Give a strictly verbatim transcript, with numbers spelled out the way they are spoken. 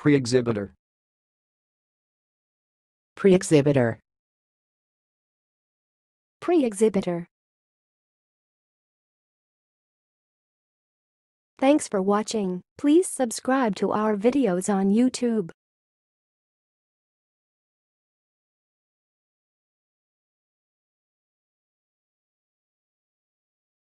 Preexhibitor. Preexhibitor. Pre-exhibitor. Thanks for watching. Please subscribe to our videos on YouTube.